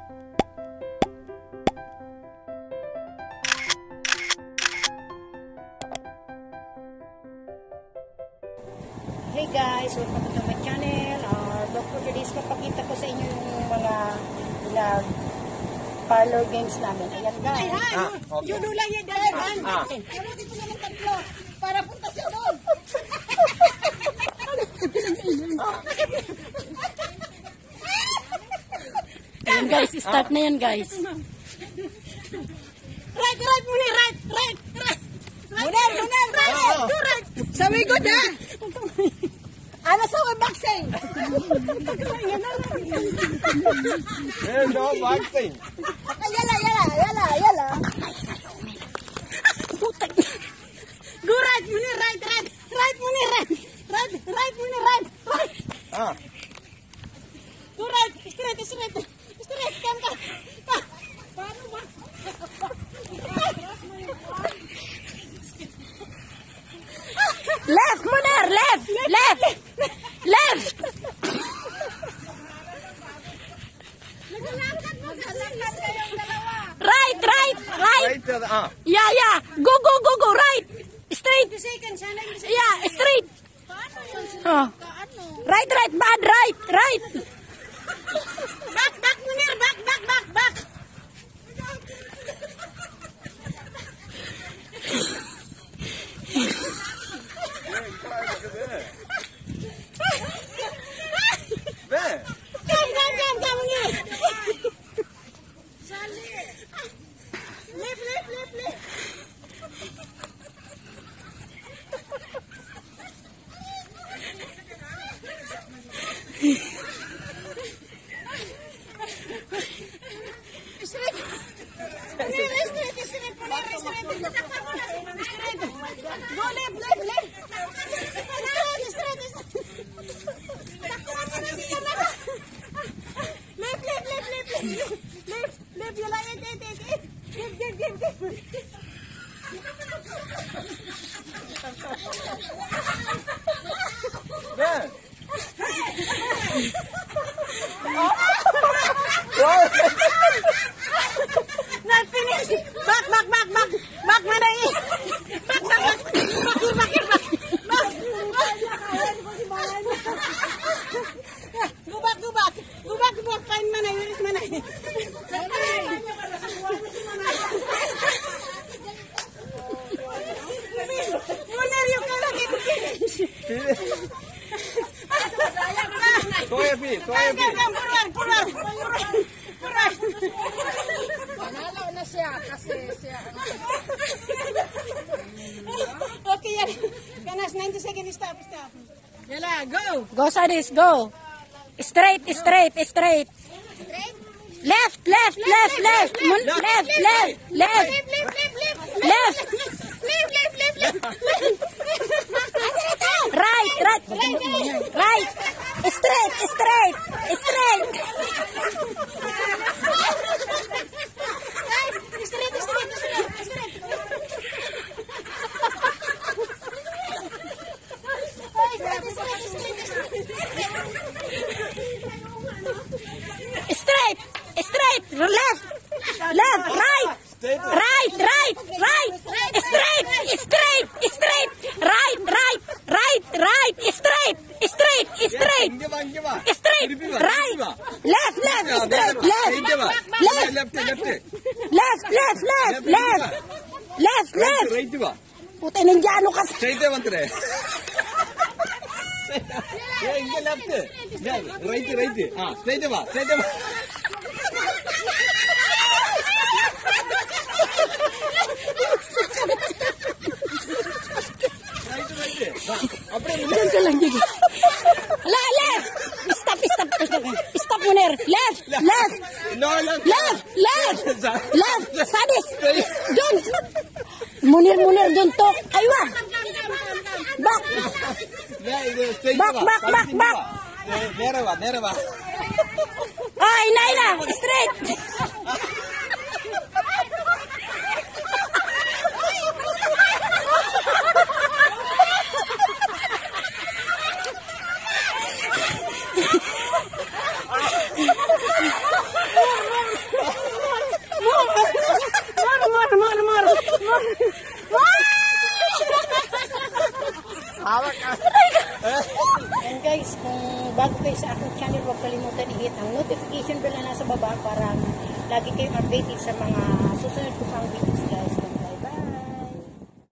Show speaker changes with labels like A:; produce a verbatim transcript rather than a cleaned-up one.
A: Hey guys, welcome to my channel. Uh, look for today's papakita ko sa inyo yung mga vlog parlor games namin. Ayan guys.
B: Ah, okay.
A: Yun lang yung dalahan.
B: Ah.
A: Ano dito na ng tatlo para punta siya doon. Ayan guys, start na yan guys. Right, right muna, right, right, right. Munar, munar, right, do right. Sabi ko na. Ano sa mga boxing?
B: Eh, no boxing.
A: Yala, yala, yala, yala. Putak. Go right, muna, right, right. Right muna, right. Right, right muna, right, right.
B: Ah.
A: Go right, straight, straight. Straight, kan ka. Paano ba? Left, Munar, left, left, left. Right, right, right.
B: Right to the, ah.
A: Yeah, yeah. Go, go, go, go. Right. Straight. Yeah, straight. Oh. Right, right, bad, right, right. Back, back, Munir, back, back, back, back.
B: There.
A: Come, come, come, come, Munir. Left, left, left, left. Straight. Munir, straight, straight, Munir, straight. Straight. Go left, left, left. Straight, straight, straight. Left, left, left, left, left. Left, left, yala, it, it, it, it. Give, give, give, give.
B: There.
A: Not finished. Back, back, back, back. Back, manay. Back, back, back. Back, here, back, here, back. Back. Go back, go back. Go back, go back. Find manay. Where is manay? Munir, you cannot get finished.
B: Soya beef, soya
A: Come,
B: beef.
A: come, come. Forward, forward. Forward.
C: Panalo na siya kasi siya.
A: Okay, yan. Ganas, ninety seconds. Stop, stop.
C: Yala, go!
A: Go, Sadis, go. Straight, straight, straight. Left, left, left, left. Mun- Left, left, left. Left. Right, right. Right. Straight, straight, straight. Straight, straight, straight, straight. Straight, straight, left, left, right, right, right, right, straight, straight, straight, right, right, right, right, straight, straight, straight,
B: Give on, give on.
A: straight, right, left, left, straight, left, left,
B: Left, left.
A: left, left, left, left, left, left.
B: Right to ba?
A: Puta, ninjano ka sa...
B: Straight ಬಂತ್ರೆ. ಏ ಹಿಂಗೆ left. Right right. ಹಾ, straight ಬಾ, straight ಬಾ. Right right. ಬಾ. ಅಪ್ಪೇ
A: Diyan ka lang, diyan. La, left. Stop, stop, stop. Stop, Munir. Left, left.
B: No, left.
A: Left, left, left. Sadis. Doon. Munir, Munir, doon to. Aywa. Back. Back, back, back, back.
B: ನೇರ ಬಾ, ನೇರ ಬಾ.
A: Ah, ina, ina. Straight. bago kayo sa aking channel, huwag kalimutan i-hit ang notification bell na nasa baba para lagi kayong updated sa mga susunod ko pang videos guys.